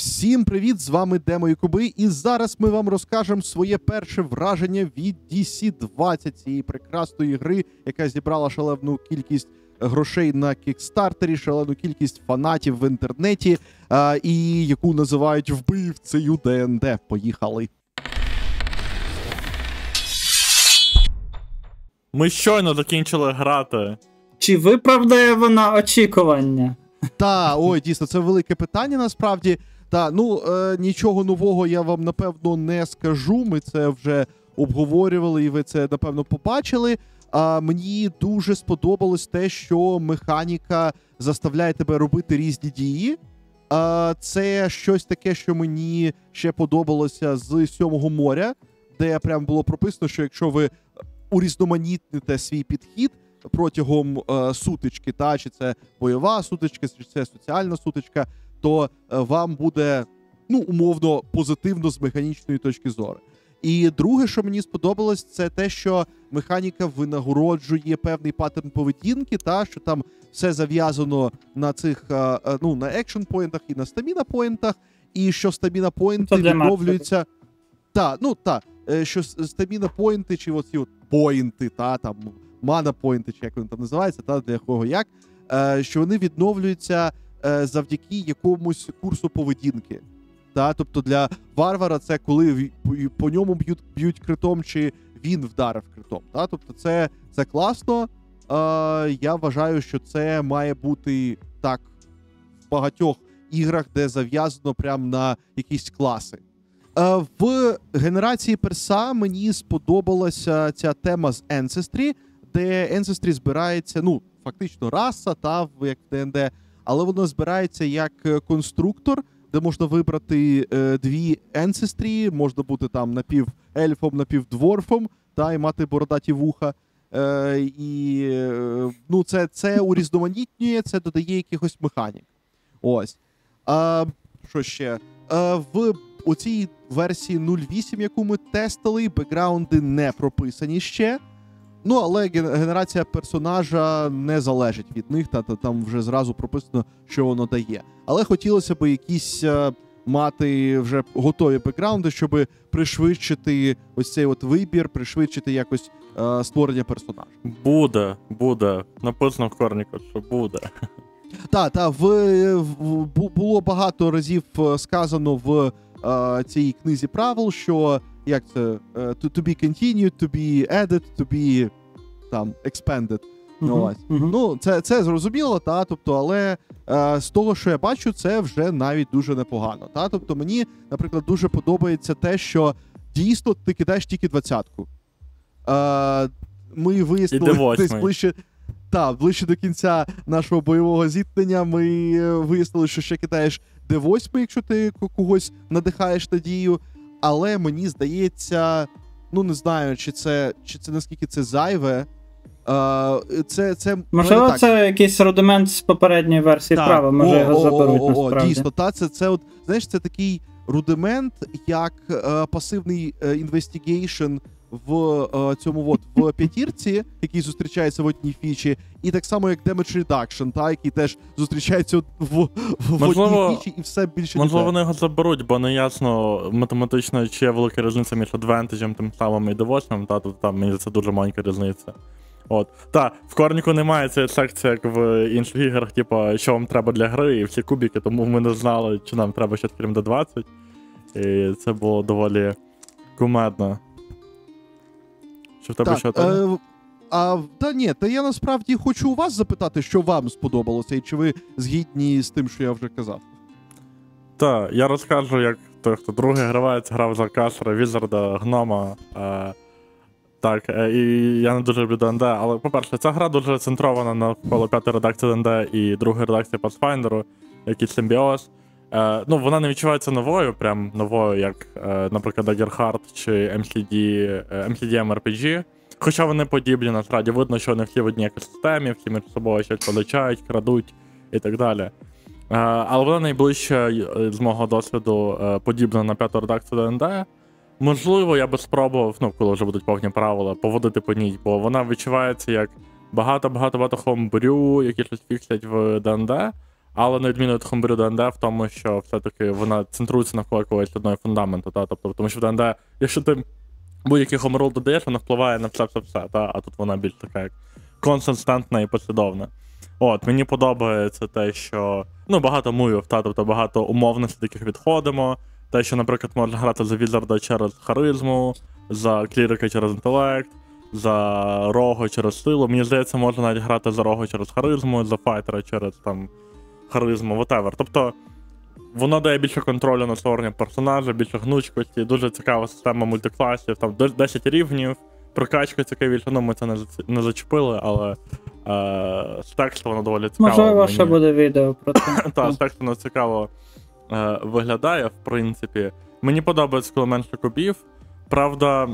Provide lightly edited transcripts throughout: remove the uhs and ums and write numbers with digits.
Всім привіт, з вами Демо і Куби, і зараз ми вам розкажемо своє перше враження від DC-20, цієї прекрасної гри, яка зібрала шалену кількість грошей на кікстартері, шалену кількість фанатів в інтернеті, і яку називають вбивцею ДНД. Поїхали! Ми щойно закінчили грати. Чи виправдає вона очікування? Ой, дійсно, це велике питання насправді. Нічого нового я вам, напевно, не скажу. Ми це вже обговорювали, і ви це, напевно, побачили. Мені дуже сподобалось те, що механіка заставляє тебе робити різні дії. Це щось таке, що мені ще подобалося з «Сьомого моря», де прямо було прописано, що якщо ви урізноманітните свій підхід протягом сутички, чи це бойова сутичка, чи це соціальна сутичка, то вам буде, умовно, позитивно з механічної точки зору. І друге, що мені сподобалось, це те, що механіка винагороджує певний паттерн поведінки, що там все зав'язано на цих, на екшн-поінтах і на стаміна-поінтах, і що стаміна-поінти відновлюються... що стаміна-поінти, чи оці поінти, мана-поінти, чи як вони там називаються, для кого як, що вони відновлюються завдяки якомусь курсу поведінки. Тобто для варвара це коли по ньому б'ють критом, чи він вдарив критом. Тобто це класно. Я вважаю, що це має бути так в багатьох іграх, де зав'язано прямо на якісь класи. В генерації перса мені сподобалася ця тема з Ancestry, де Ancestry збирається, фактично раса, як в ДНД, але воно збирається як конструктор, де можна вибрати дві Ancestry, можна бути там напів-ельфом, напів-дворфом, і мати бородаті вуха. Це урізноманітнює, це додає якихось механік. Ось. Що ще? В оцій версії 0.8, яку ми тестили, бекграунди не прописані ще. Але генерація персонажа не залежить від них, там вже зразу прописано, що воно дає. Але хотілося б якісь мати вже готові бекграунди, щоб пришвидшити ось цей вибір, пришвидшити якось створення персонажа. Буде. Написано в Корніку, що буде. Було багато разів сказано в цій книзі правил, що як це, to be continued, to be added, to be expanded. Це зрозуміло, тобто, але з того, що я бачу, це вже навіть дуже непогано. Тобто мені, наприклад, дуже подобається те, що дійсно ти кидаєш тільки 20-ку. Ми вияснили десь ближче до кінця нашого бойового зіткнення, ми вияснили, що ще кидаєш D8, якщо ти когось надихаєш на дію, але мені здається, не знаю, чи це наскільки це зайве. Можливо, це якийсь рудимент з попередньої версії права, може його заберуть насправді. Дійсно, це такий рудимент, як пасивний інвестигейшн в цьому в п'ятірці, який зустрічається в одній фічі, і так само як damage reduction, який теж зустрічається в одній фічі, і все більше. Можливо, вони його заберуть, бо не ясно математично, чи є велика різниця між адвентажем тим самим і девочним, тобто там мені це дуже маленька різниця. В Корніку немає цієї секції, як в інших іграх, що вам треба для гри, і всі кубики, тому ми не знали, чи нам треба щось крім D20. І це було доволі кумедно. Що в тебе що там? Я насправді хочу у вас запитати, що вам сподобалося, і чи ви згідні з тим, що я вже казав. Я розкажу, як той, хто другий гравець, грав за Касера, Візарда, Гнома. І я не дуже люблю ДНД, але, по-перше, ця гра дуже центрована навколо 5-ї редакції ДНД і 2-ї редакції Pathfinder, якийсь симбіоз. Вона не відчувається новою, як, наприклад, Daggerheart чи MCDM RPG. Хоча вони подібні, насправді, видно, що вони всі в одній екосистемі, всі між собою щось поличають, крадуть і так далі. Але вона найближче, з мого досвіду, подібна на 5-ту редакцію ДНД. Можливо, я би спробував, коли вже будуть повні правила, поводити по ній, бо вона відчувається як багато хомбрю, які щось фіксять в ДНД, але на відміну від Хомбрю ДНД в тому, що все-таки вона центрується навколо якогось одного фундаменту, тобто, тому що в ДНД, якщо ти будь-який хомрул додаєш, вона впливає на все, а тут вона більш така як консистентна і послідовна. Мені подобається те, що багато мувів, тобто багато умовностей, до яких відходимо. Те, що, наприклад, можна грати за Візарда через харизму, за клірика через інтелект, за рого через силу. Мені здається, можна навіть грати за рого через харизму, за файтера через там харизму, whatever. Тобто воно дає більше контролю на створення персонажа, більше гнучкості, дуже цікава система мультикласів, там 10 рівнів, прокачка цікавіша, ми це не зачепили, але з тексту воно доволі цікаво. Можливо, ще буде відео про це. Так, з тексту воно цікаво виглядає, в принципі. Мені подобається, коли менше кубів. Правда,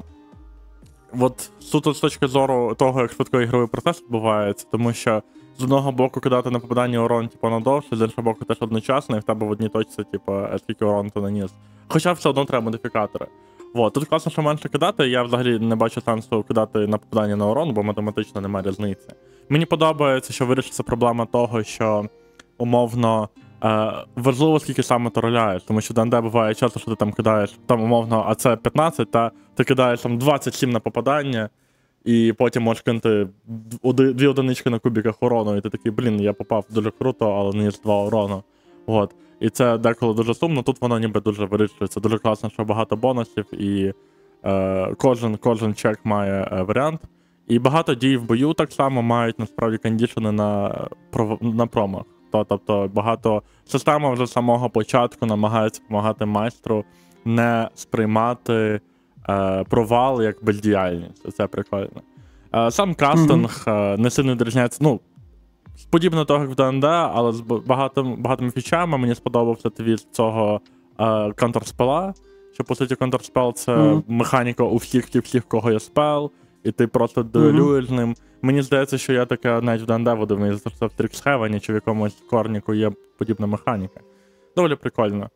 суто з точки зору того, як швидко ігровий процес відбувається, тому що з одного боку кидати на попадання урон, надовше, з іншого боку теж одночасно, і в тебе в одній точці, скільки урон ти наніс. Хоча все одно треба модифікатори. Тут класно, що менше кидати, я взагалі не бачу сенсу кидати на попадання на урон, бо математично немає різниці. Мені подобається, що вирішиться проблема того, що умовно важливо, скільки саме ти роляєш, тому що в ДНД буває часто, що ти там кидаєш, умовно, а це 15, та ти кидаєш там 27 на попадання, і потім можеш кинути 2 одинички на кубіках урону, і ти такий, я попав дуже круто, але не є 2 урону. І це деколи дуже сумно, тут воно ніби дуже вирішується. Дуже класно, що багато бонусів, і кожен чек має варіант. І багато дій в бою так само мають, насправді, кондішени на промах. Тобто багато система вже з самого початку намагається допомагати майстру не сприймати провал як бездіяльність. Це прикольно. Сам кастинг не сильно відрізняється, подібно того, як в ДНД, але з багатими фічами. Мені сподобався твіст цього контрспела, що, по суті, контрспел — це механіка у всіх, кого є спел, і ти просто дуелюєш ним. Мені здається, що я таке навіть в ДНД водив, мені здається, в Тріксхевені чи в якомусь корніку є подібна механіка. Доволі прикольно.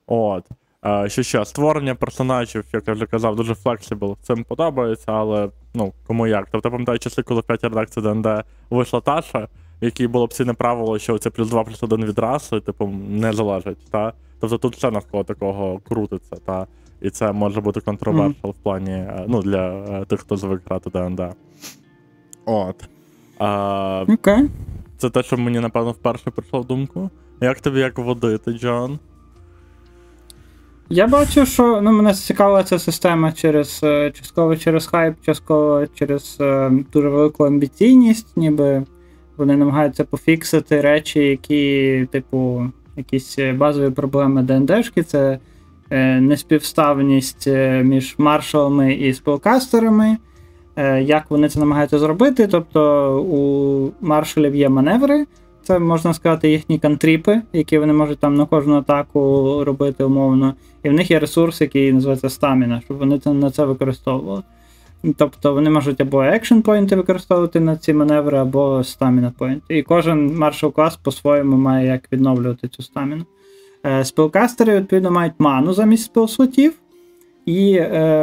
Що ще? Створення персонажів, як я вже казав, дуже флексибл. Це мені подобається, але, кому як. Тобто, пам'ятаю часи, коли в 5-й редакції ДНД вийшла Таша, в якій було опційне правило, що це +2/+1 від раси, не залежить, та? Тобто тут все навколо такого крутиться, та? І це може бути контроверсіал в плані, для тих, хто звик грати ДНД. Окей. Це те, що мені, напевно, вперше прийшло в думку. Як тобі як водити, Джон? Я бачу, що мене цікавила ця система частково через хайп, частково через дуже велику амбіційність, ніби вони намагаються пофіксити речі, які, якісь базові проблеми ДНДшки, це неспівставність між маршалами і спелкастерами, як вони це намагаються зробити. Тобто у маршалів є маневри, це, можна сказати, їхні кантріпи, які вони можуть там на кожну атаку робити умовно, і в них є ресурс, який називається стаміна, щоб вони на це використовували. Тобто вони можуть або екшн-поінти використовувати на ці маневри, або стаміна-поінти. І кожен маршал-клас по-своєму має як відновлювати цю стаміну. Спелкастери, відповідно, мають ману замість спелслотів. І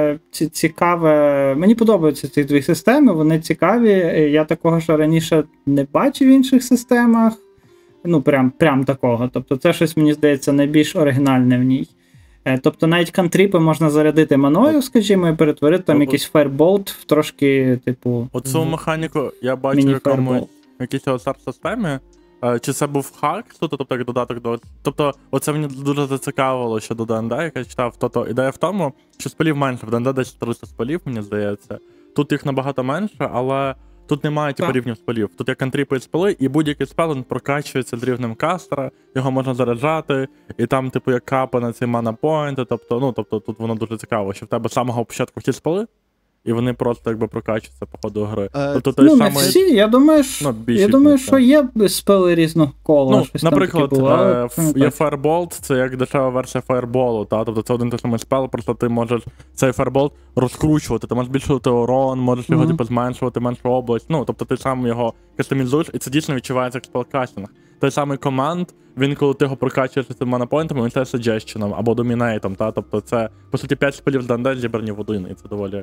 цікаве, мені подобаються ці дві системи, вони цікаві. Я такого ж раніше не бачив в інших системах. Прям такого. Тобто це щось, мені здається, найбільш оригінальне в ній. Тобто навіть кантріпи можна зарядити маною, скажімо, і перетворити там якийсь фаєрболт в трошки, Оцю механіку я бачу в якійсь OSR-системі. Чи це був хак, тобто як додаток до... Тобто, оце мені дуже зацікавило щодо ДНД, як я читав. Тобто, ідея в тому, що спелів менше. В ДНД десь 300 спелів, мені здається. Тут їх набагато менше, але тут немає рівнів спелів. Тут є кантріпи і спели, і будь-який спел прокачується з рівнем кастера, його можна заряджати, і там, як капа на ці мана-поінти. Тобто, тут воно дуже цікаво, що в тебе з самого початку всі спели, і вони просто прокачуються по ходу гри. Тобто, не всі, я думаю, що є спели різного кола. Наприклад, є Firebolt, це як дешева версія Fireball, тобто це один той самий спел, просто ти можеш цей Firebolt розкручувати, ти можеш збільшувати урон, можеш його зменшувати, меншу область, тобто ти сам його кастомізуєш, і це дійсно відчувається як спелкастинг. Той самий команд, він, коли ти його прокачуєш цими манапоінтами, він стає саджещеном або домінейтом, тобто це, по суті, 5 спелів з ДНД зібрані в один, і це доволі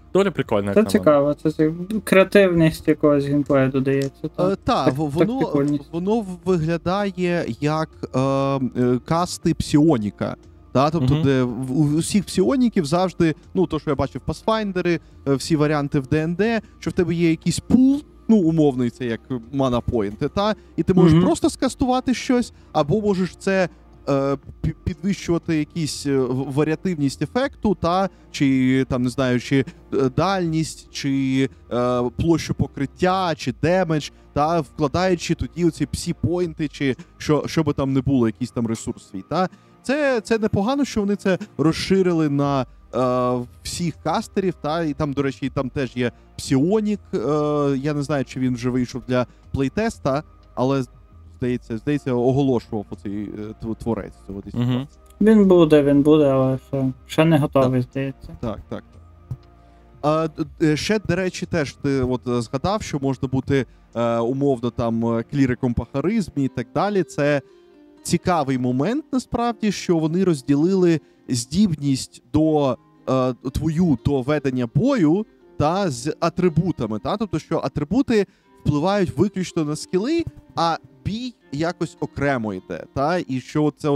доволі прикольно. Це цікаво, це креативність якогось геймплею додається. Так, воно виглядає як касти псіоніка. Тобто, де у всіх псіоніків завжди, то, що я бачив Pathfinder, всі варіанти в D&D, що в тебе є якийсь пул, умовний, це як mana-поінти, і ти можеш просто скастувати щось, або можеш це підвищувати якісь варіативність ефекту, чи там, не знаю, чи дальність, чи площу покриття, чи демедж, вкладаючи тоді оці псі-поінти, чи що би там не було, якийсь там ресурс свій. Це непогано, що вони це розширили на всіх кастерів, і там, до речі, там теж є псіонік, я не знаю, чи він вже вийшов для плейтеста, але здається, оголошував оцей творець цього десь. Він буде, але ще не готовий, здається. Так. Ще, до речі, теж ти згадав, що можна бути умовно там кліриком по харизмі і так далі. Це цікавий момент, насправді, що вони розділили здібність до ведення бою з атрибутами. Тобто, що атрибути впливають виключно на скіли, а бій якось окремо йде. І що це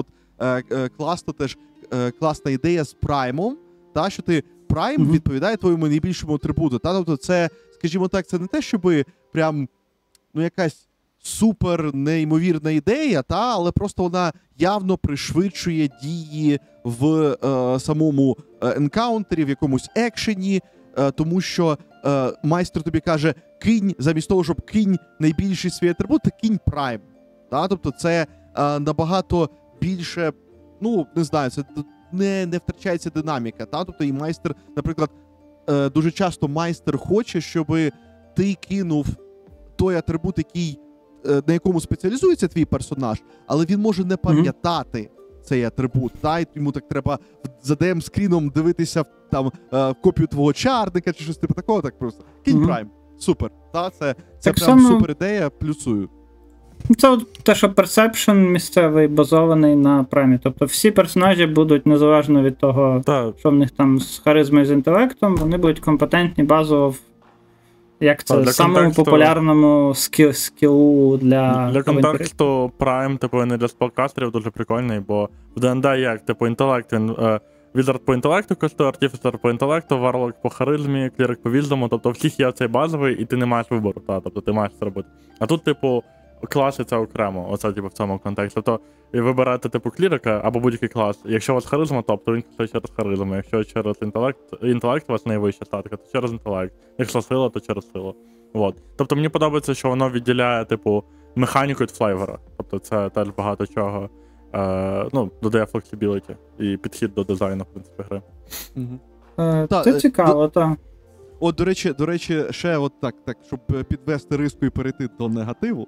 класна ідея з праймом, що ти прайм відповідає твоєму найбільшому атрибуту. Тобто це, скажімо так, це не те, щоби прям якась супер неймовірна ідея, але просто вона явно пришвидшує дії в самому енкаунтері, в якомусь екшені, тому що майстер тобі каже, кинь, замість того, щоб кинь найбільший свій атрибут, кинь прайм. Тобто це набагато більше, не знаю, це не втрачається динаміка. Тобто і майстер, наприклад, дуже часто майстер хоче, щоб ти кинув той атрибут, на якому спеціалізується твій персонаж, але він може не пам'ятати цей атрибут, і йому так треба за DM-скріном дивитися в копію твого чарника чи щось типу такого, так просто. Кинь прайм. Супер. Це прям супер ідея, плюсую. Це те, що персепшн місцевий базований на праймі. Тобто всі персонажі будуть, незалежно від того, що в них там з харизмою, з інтелектом, вони будуть компетентні базово як це, самому популярному скілу для контексту Prime, не для спелкастерів дуже прикольний, бо в D&D як, інтелект, він Wizard по інтелекту коштує, Artificer по інтелекту, Warlock по харизмі, Cleric по віздому, тобто всіх є цей базовий, і ти не маєш вибору, тобто ти маєш це робити. А тут, класи це окремо, оце в цьому контексті. Тобто вибирати клірика або будь-який клас. Якщо у вас харизма топ, то він коштує через харизму. Якщо через інтелект у вас найвища статика, то через інтелект. Якщо сила, то через силу. Тобто мені подобається, що воно відділяє, механіку від флейвера. Тобто це теж багато чого додає флексибіліті і підхід до дизайну, в принципі, гри. Це цікаво, так. До речі, ще так, щоб підвести риску і перейти до негативу.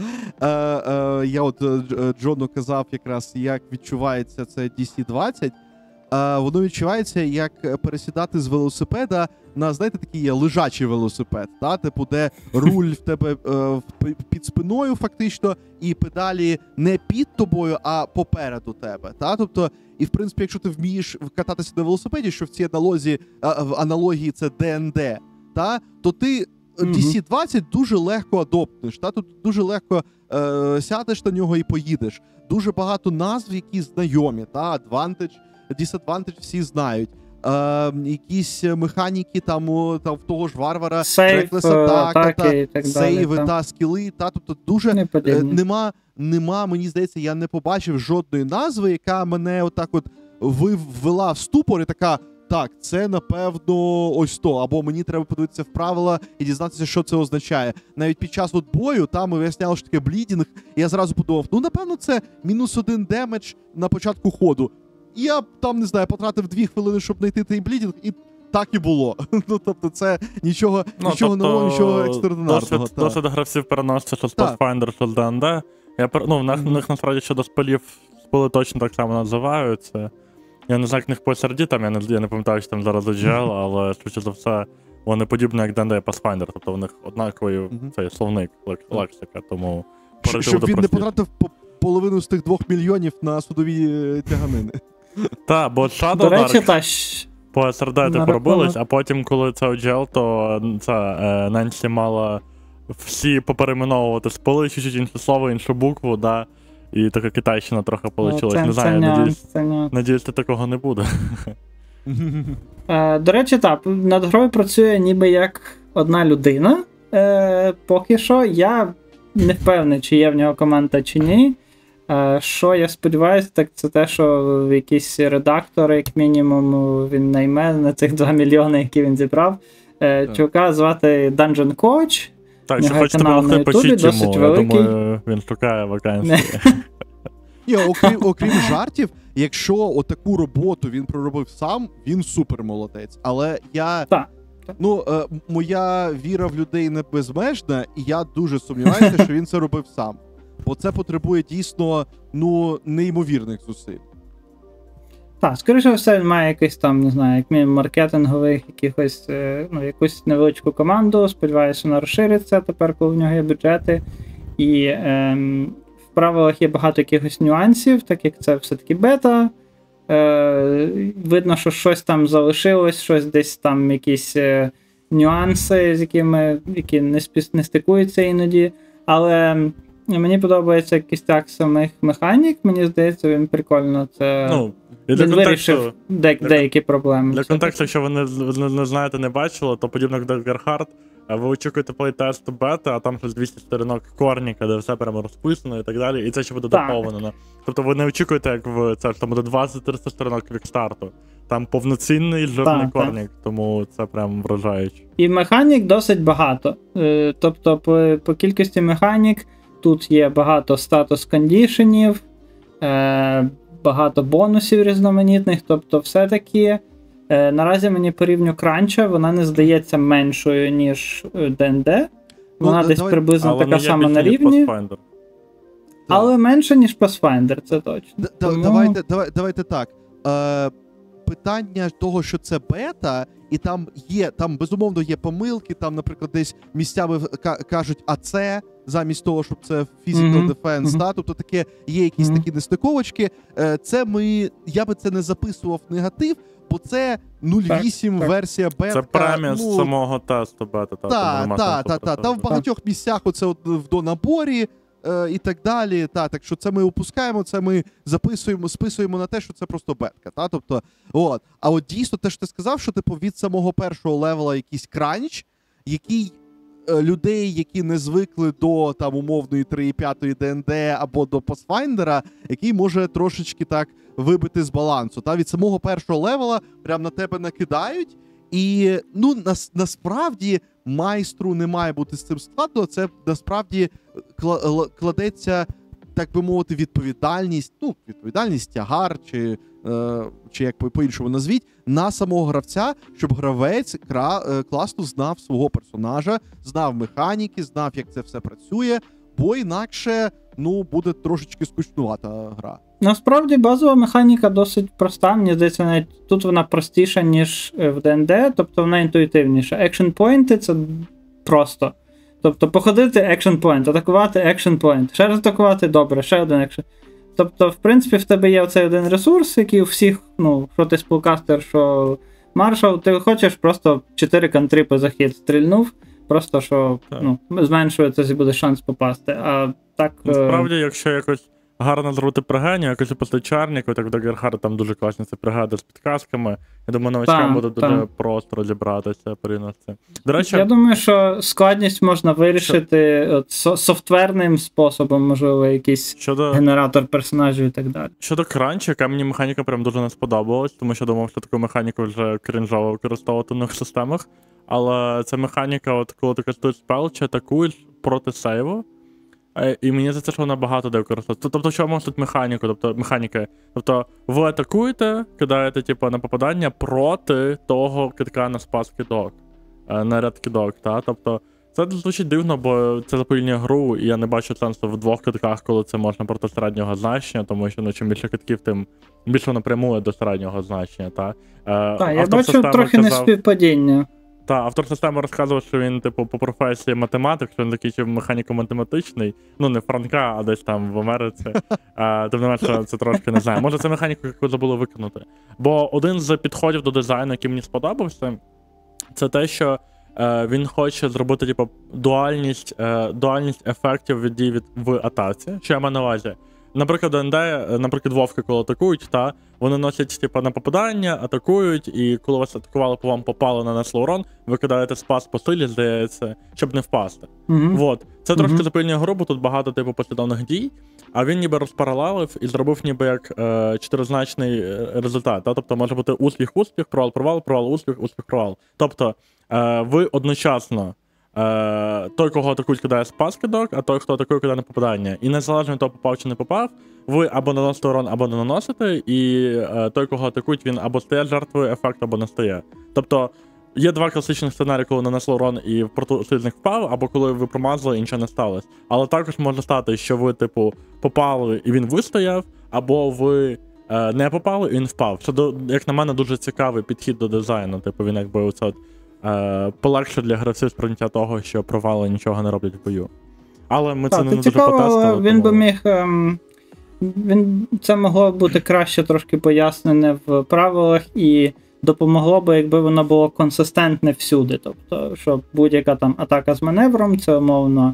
Я Джону казав якраз, як відчувається це DC-20. Воно відчувається, як пересідати з велосипеда на, знаєте, такий є лежачий велосипед, де руль в тебе під спиною фактично, і педалі не під тобою, а попереду тебе. Тобто, і в принципі, якщо ти вмієш кататися на велосипеді, що в цій аналогії це D&D, то ти DC-20 дуже легко адоптуєш, тобто дуже легко сядеш на нього і поїдеш. Дуже багато назв, які знайомі, Advantage, Disadvantage всі знають. Якісь механіки там в того ж варвара, атаки, сейви, скіли, тобто дуже нема, мені здається, я не побачив жодної назви, яка мене ввела в ступор і така, так, це напевно ось то, або мені треба подивитися в правила і дізнатися, що це означає. Навіть під час бою там ми виясняли, що таке блідінг, і я зразу подумав, напевно, це -1 демедж на початку ходу. І я там, не знаю, потратив 2 хвилини, щоб знайти той блідінг, і так і було. Тобто це нічого нового, нічого екстраординарного. Досить гравців переноситься, що з Pathfinder, що з D&D. В них насправді щодо спелів точно так само називаються. Я не знаю, як в них по SRD, я не пам'ятаю, що там зараз GL, але швидше за все, вони подібні, як D&D і Pathfinder, тобто у них однаковий цей словник, лексика, тому... Щоб він не потратив половину з тих 2 мільйонів на судові тяганини. Так, бо Shadow До речі, Dark... по СРД типу робилось, а потім, коли це OGL, то Ненсі мала всі поперейменовувати, спали чуть-чуть інше слово, іншу букву, да, і така китайщина трохи получилась. Не знаю, надіюсь, такого не буде. До речі, так, над грою працює ніби як одна людина. Поки що я не впевнений, чи є в нього команда, чи ні. Що я сподіваюся, так це те, що якийсь редактор, як мінімум, він найме на цих 2 мільйони, які він зібрав. Чувака звати Dungeon Coach. Так, що хочете допомогти, пишіть йому, я думаю, він шукає вакансії. Ні, окрім жартів, якщо отаку роботу він проробив сам, він супер молодець. Але моя віра в людей не безмежна, і я дуже сумніваюся, що він це робив сам. Бо це потребує дійсно, неймовірних зусиль. Так, скоріше все, він має якийсь там, не знаю, як мінімум маркетингових, якусь невеличку команду. Сподіваюся, вона розшириться тепер, коли в нього є бюджети. І в правилах є багато якихось нюансів, так як це все-таки бета. Видно, що щось там залишилось, щось десь там якісь нюанси, які не стикуються іноді. Але мені подобається якийсь так самих механік, мені здається, він прикольно він вирішив деякі проблеми. Для контексту, якщо ви не знаєте, не бачили, то подібно як Dagger Heart, ви очікуєте плейтест бета, а там щось 200 сторінок корніка, де все прямо розписано і так далі, і це ще буде доповнено. Тобто ви не очікуєте, як там буде 20-30 сторінок квікстарту. Там повноцінний жирний корнік, тому це прям вражаюче. І механік досить багато. Тобто по кількості механік тут є багато статус-кондішенів, багато бонусів різноманітних, тобто все-таки наразі мені по рівню кранча вона не здається меншою, ніж ДНД. Вона десь приблизно така сама на рівні. Але менше, ніж Pathfinder, це точно. Давайте так. Питання того, що це бета, і там безумовно є помилки, там, наприклад, десь місцями кажуть АЦ, замість того, щоб це Physical Defense, да? Тобто є якісь такі нестиковочки. Я би це не записував в негатив, бо це 0.8 версія бета. Це преміс самого тесту бета. Там в багатьох місцях оце в донаборі, і так далі. Так що це ми опускаємо, це ми списуємо на те, що це просто бетка. Тобто, А от дійсно те, що ти сказав, що від самого першого левела якийсь кранч, який людей, які не звикли до умовної 3.5 ДНД або до Pathfinder, який може трошечки так вибити з балансу. Від самого першого левела прям на тебе накидають, і насправді майстру не має бути з цим складно, це насправді кладеться, так би мовити, відповідальність, тягар, чи як по-іншому назвіть, на самого гравця, щоб гравець класно знав свого персонажа, знав механіки, знав, як це все працює, бо інакше, буде трошечки скучнувата гра. Насправді базова механіка досить проста, мені здається, навіть тут вона простіша, ніж в ДНД, тобто вона інтуїтивніша. Екшн-поінти — це просто. Тобто походити — екшн-поінт, атакувати — екшн-поінт, ще раз атакувати — добре, ще один екшн. Тобто, в принципі, в тебе є оцей один ресурс, який у всіх, що ти спелкастер, що маршал, ти хочеш просто 4 кантрипи за хід стрільнув, просто що зменшується, буде шанс попасти. А так... Насправді, якщо якось гарно зробити пригадню, якось описати чарніку, так в Dagger Heart там дуже класні ці бригади з підказками. Я думаю, новачкам буде дуже просто розібратися порівняно з цим. До речі, я думаю, що складність можна вирішити софтверним способом, можливо, якийсь генератор персонажів і так далі. Щодо кранчу, яка мені механіка прям дуже не сподобалась, тому що думав, що таку механіку вже крінжово використовувати в нових системах. Але ця механіка, коли ти кастуєш спел, чи атакуєш проти сейву, і мені здається, що вона багато де використовується. Тобто, що може тут механіка? Тобто, ви атакуєте, кидаєте на попадання проти того кидка на спас кидок, на ряд кидок, Тобто, це звучить дивно, бо це заповільнює гру, і я не бачу сенсу в 2 кидках, коли це можна проти середнього значення, тому що чим більше кидків, тим більше воно прямує до середнього значення, Так, я бачу трохи неспівпадіння. автор системи розказував, що він, типу, по професії математик, що він закінчив механіко-математичний, ну, не Франка, а десь там в Америці. Тим не менше, це трошки не знаю. Може, це механіку, яку забули викинути. Бо один з підходів до дизайну, який мені сподобався, це те, що він хоче зробити, типу, дуальність ефектів від дій в атаці. Що я маю на увазі? Наприклад, ДНД, наприклад, вовки, коли атакують, вони носять, типу, на попадання, атакують, і коли вас атакували, по вам попало, нанесло урон, ви кидаєте спас по силі, здається, щоб не впасти. Вот. Це трошки заповільнює гру, бо тут багато, типу, послідовних дій, а він ніби розпаралелив і зробив ніби як чотиризначний результат. Тобто може бути успіх-успіх, провал-провал, провал-успіх, успіх-провал. Тобто ви одночасно той, кого атакують, кидає спас-кидок, а той, хто атакує, кидає на попадання. І незалежно від того, попав чи не попав, ви або наносите урон, або не наносите, і той, кого атакують, він або стає жертвою ефекту, або не стає. Тобто є два класичних сценарії, коли нанесло урон і протисильник впав, або коли ви промазали і нічого не сталося. Але також може стати, що ви, типу, попали і він вистояв, або ви не попали і він впав. Це, як на мене, дуже цікавий підхід до дизайну. Типу, він якби оце от полегше для гравців сприйняття того, що провали нічого не роблять в бою. Але ми це не дуже потестили. Він би міг... Це могло бути краще трошки пояснене в правилах і допомогло би, якби воно було консистентне всюди. Тобто, що будь-яка там атака з маневром, це умовно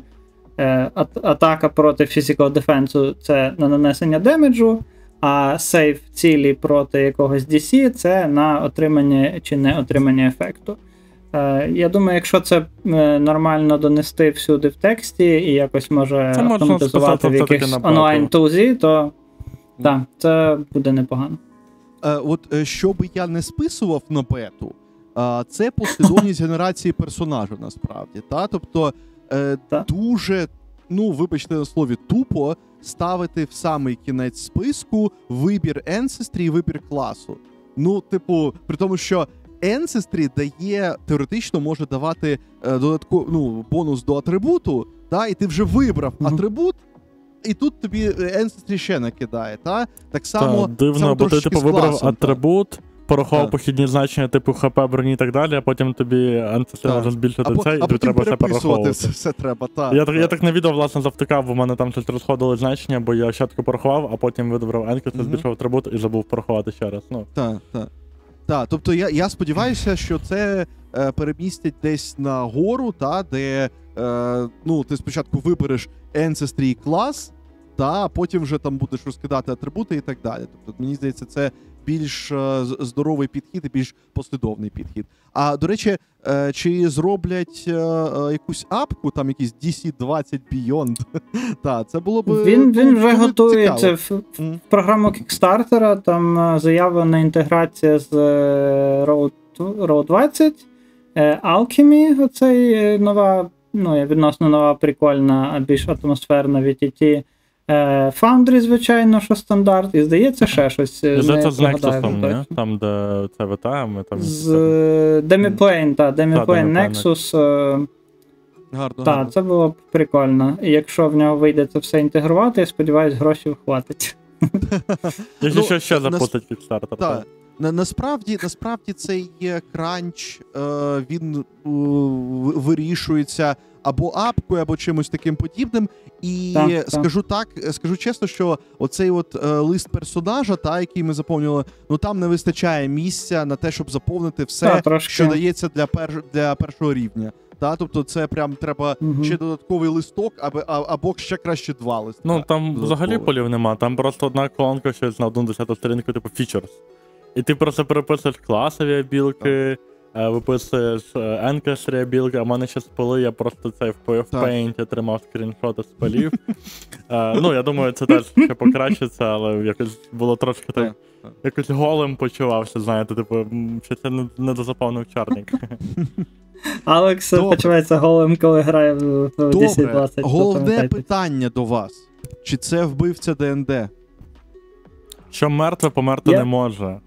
атака проти physical defense це на нанесення демеджу, а сейв цілі проти якогось DC це на отримання чи не отримання ефекту. Я думаю, якщо це нормально донести всюди в тексті і якось може автоматизувати в якихось онлайн-тулзі, то так, це буде непогано. От що би я не списував на бету, це послідовність генерації персонажа насправді. Тобто дуже, вибачте на слові, тупо ставити в самий кінець списку вибір Ancestry і вибір класу. При тому, що Ancestry дає, теоретично може давати бонус до атрибуту, і ти вже вибрав атрибут, і тут тобі Ancestry ще накидає, Так само... Дивно, бо ти, вибрав атрибут, порахував похідні значення, ХП, броні і так далі, а потім тобі Ancestry може збільшити це, і тобі треба все перераховувати. Все треба, Я так на відео, власне, завтикав, бо в мене там щось розходили значення, бо я спочатку порахував, а потім вибрав Ancestry, збільшив атрибут і забув порахувати ще раз. Так, тобто я сподіваюся, що це перемістять десь на гору, де ти спочатку вибереш Ancestry клас, а потім вже там будеш розкидати атрибути і так далі. Тобто, мені здається, це більш здоровий підхід і більш послідовний підхід. А, до речі, чи зроблять якусь апку, там якийсь DC-20 Beyond? Це було б... Він вже готується в програму Kickstarter, там заявлена інтеграція з Road 20, Alchemy, оцей нова, відносно нова, прикольна, більш атмосферна VTT, Foundry, звичайно, що стандарт, і здається, ще щось. Це з Nexus, там, де це ВТМ, там... З Demiplane, Demiplane Nexus. Гарно. Це було б прикольно. І якщо в нього вийде це все інтегрувати, я сподіваюся, грошей хватить. Якщо ще запустить Kickstarter. Так. Насправді цей кранч, він вирішується або апкою, або чимось таким подібним. І скажу чесно, що оцей лист персонажа, який ми заповнювали, там не вистачає місця на те, щоб заповнити все, що дається для першого рівня. Тобто це прям треба ще додатковий листок, або ще краще два листка. Там взагалі полів нема, там просто одна колонка щось на 1/10 сторінку, features. І ти просто переписуєш класові абілки, виписуєш Ancestry абілки, а в мене ще спали, я просто в Paint тримав скріншоти з полів. Я думаю, це теж ще покращиться, але якось було трошки так, якось голим почувався, знаєте, що це не дозаповнив чарник. Алекс почувається голим, коли грає в 10-20. Добре, головне питання до вас. Чи це вбивця ДНД? Що мертве померти не може.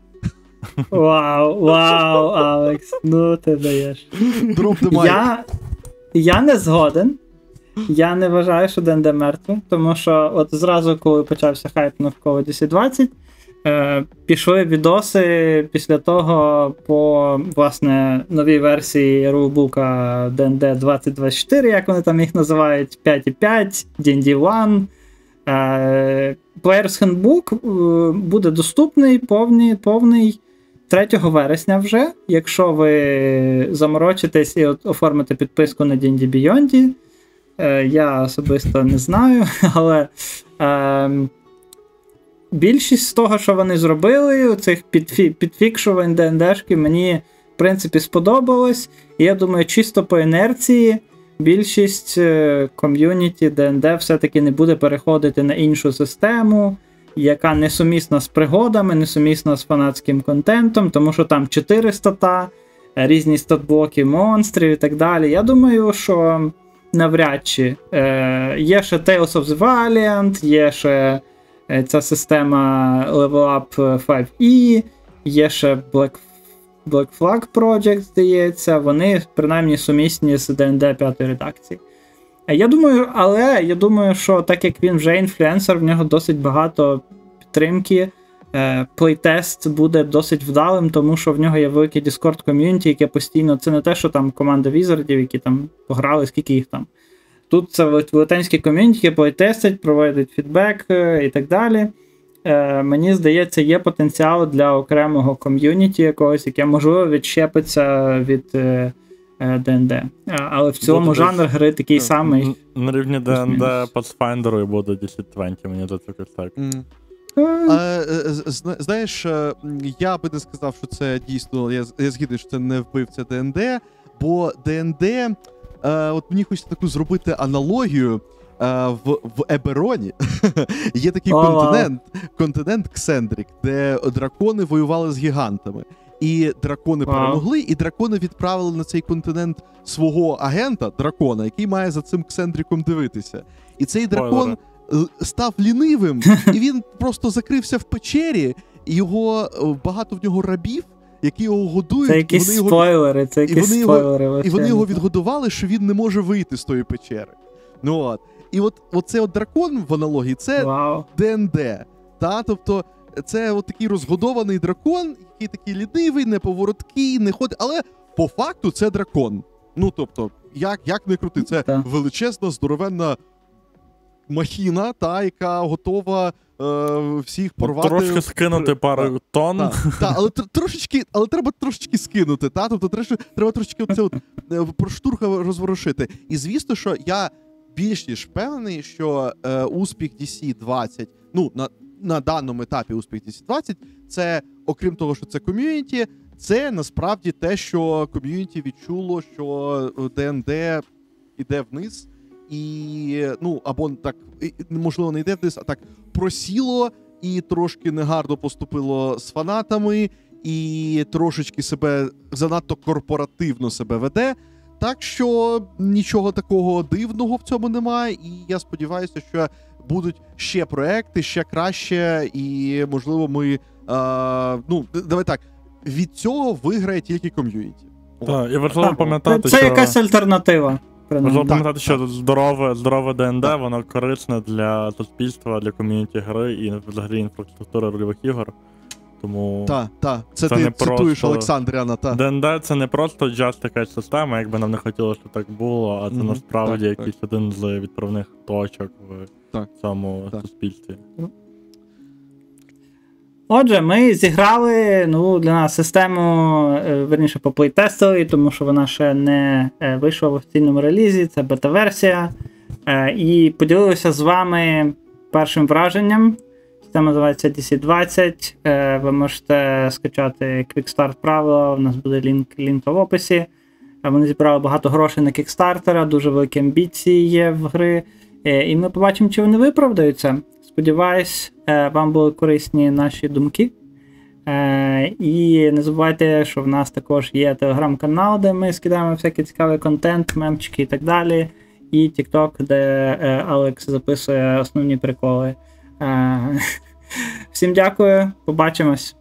Вау, Алекс, ти даєш. Я не згоден. Я не вважаю, що ДНД мертве, тому що зразу, коли почався хайп навколо 10-20, пішли відоси після того по, власне, новій версії рулбука D&D 2024, як вони там їх називають, 5.5, D&D 1. Player's Handbook буде доступний повний 3 вересня вже, якщо ви заморочитесь і оформите підписку на D&D Beyond. Я особисто не знаю, але більшість з того, що вони зробили, цих підфікшувань D&D-шки, мені, в принципі, сподобалось. І я думаю, чисто по інерції більшість ком'юніті D&D все-таки не буде переходити на іншу систему, яка несумісна з пригодами, несумісна з фанатським контентом, тому що там 4 стата, різні статблоки монстрів і так далі. Я думаю, що навряд чи. Є ще Tales of the Valiant, є ще ця система Level Up 5E, є ще Black Flag Project, здається, вони принаймні сумісні з D&D 5 редакції. Я думаю, що так як він вже інфлюенсер, в нього досить багато підтримки, плейтест буде досить вдалим, тому що в нього є велике Discord ком'юніті, яке постійно, це не те, що там команда візардів, які там пограли, скільки їх там. Тут це велетенське ком'юніті, яке плейтестять, проводять фідбек і так далі. Мені здається, є потенціал для окремого ком'юніті якогось, яке, можливо, відщепиться від D&D. Але в цілому жанр гри такий самий. На рівні D&D Pathfinder буде 10-20, мені до цього так. Знаєш, я би не сказав, що це дійсно, я згідний, що це не вбивця D&D, бо D&D, от мені хочеться таку зробити аналогію, в Ебероні є такий континент Ксендрік, де дракони воювали з гігантами. І дракони перемогли, і дракони відправили на цей континент свого агента, дракона, який має за цим Ксендріком дивитися. І цей дракон став лінивим, і він просто закрився в печері, і багато в нього рабів, які його годують. Це якісь спойлери, І вони його відгодували, що він не може вийти з тої печери. Ну от. І оце дракон в аналогії, це D&D. Тобто це такий розгодований дракон, який такий лінивий, неповороткий, не ходить, але по факту це дракон. Ну, тобто, як не крути, це величезна, здоровенна махіна, яка готова всіх порвати. Трошки скинути пару тонн. Але треба трошечки скинути, тобто треба трошечки проштурха розворушити. І звісно, що я більш ніж впевнений, що успіх DC-20, на даному етапі успіх DC-20, це, окрім того, що це ком'юніті, це насправді те, що ком'юніті відчуло, що D&D іде вниз, і, або так, можливо, не йде вниз, а так просіло і трошки негарно поступило з фанатами, і трошечки себе занадто корпоративно себе веде. Так що нічого такого дивного в цьому немає, і я сподіваюся, що будуть ще проекти, ще краще, і, можливо, ми, давай так, від цього виграє тільки ком'юніті. Так, і важливо пам'ятати, це якась альтернатива. Важливо пам'ятати, що здорове ДНД, воно корисне для суспільства, для ком'юніті гри і взагалі інфраструктури рольових ігор. Тому це ти цитуєш Олександріана. ДНД — це не просто just якась система, якби нам не хотілося, щоб так було, а це насправді якийсь один з відправних точок в цьому суспільстві. Отже, ми зіграли для нас систему, верніше, поплейтестили, тому що вона ще не вийшла в офіційному релізі, це бета-версія. І поділилися з вами першим враженням. Система називається DC-20. Ви можете скачати Quick Start правила, у нас буде лінк в описі. Вони зібрали багато грошей на кікстартера, дуже великі амбіції є в гри. І ми побачимо, чи вони виправдаються. Сподіваюсь, вам були корисні наші думки. І не забувайте, що в нас також є телеграм-канал, де ми скидаємо всякий цікавий контент, мемчики і так далі. І TikTok, де Алекс записує основні приколи. Всім дякую, побачимось.